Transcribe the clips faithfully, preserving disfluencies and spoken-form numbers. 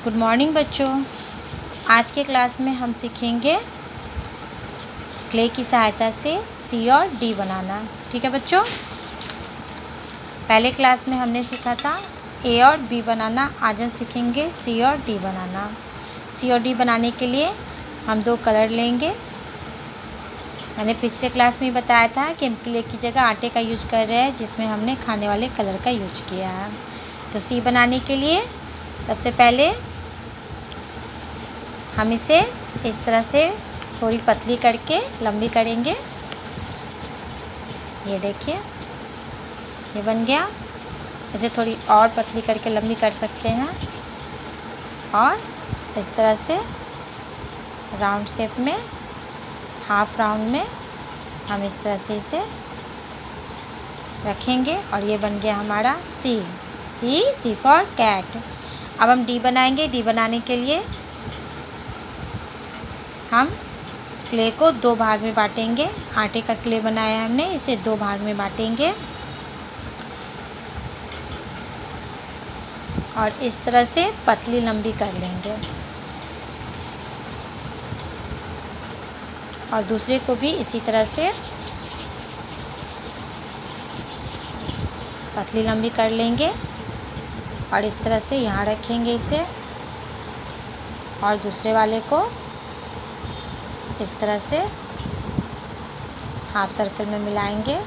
Good morning बच्चों। आज के क्लास में हम सीखेंगे क्ले की सहायता से सी और डी बनाना। ठीक है बच्चों, पहले क्लास में हमने सीखा था ए और बी बनाना। आज हम सीखेंगे सी और डी बनाना। सी और डी बनाने के लिए हम दो कलर लेंगे। मैंने पिछले क्लास में बताया था कि हम क्ले की जगह आटे का यूज कर रहे हैं, जिसमें हमने खाने वाले कलर का यूज किया है। तो सी बनाने के लिए सबसे पहले हम इसे इस तरह से थोड़ी पतली करके लंबी करेंगे। ये देखिए, ये बन गया। इसे थोड़ी और पतली करके लंबी कर सकते हैं और इस तरह से राउंड शेप में, हाफ राउंड में हम इस तरह से इसे रखेंगे और ये बन गया हमारा सी। सी सी फॉर कैट। अब हम डी बनाएंगे। डी बनाने के लिए हम क्ले को दो भाग में बांटेंगे। आटे का क्ले बनाया हमने, इसे दो भाग में बांटेंगे और इस तरह से पतली लंबी कर लेंगे और दूसरे को भी इसी तरह से पतली लंबी कर लेंगे और इस तरह से यहाँ रखेंगे इसे और दूसरे वाले को इस तरह से हाफ सर्कल में मिलाएंगे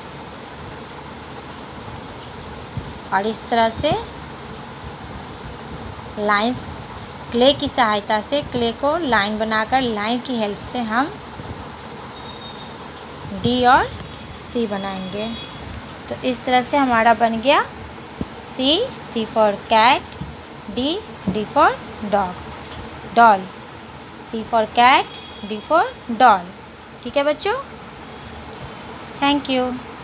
और इस तरह से लाइंस क्ले की सहायता से क्ले को लाइन बनाकर लाइन की हेल्प से हम डी और सी बनाएंगे। तो इस तरह से हमारा बन गया C. C for cat, D D for dog doll. C for cat, D for doll. ठीक है बच्चों, थैंक यू।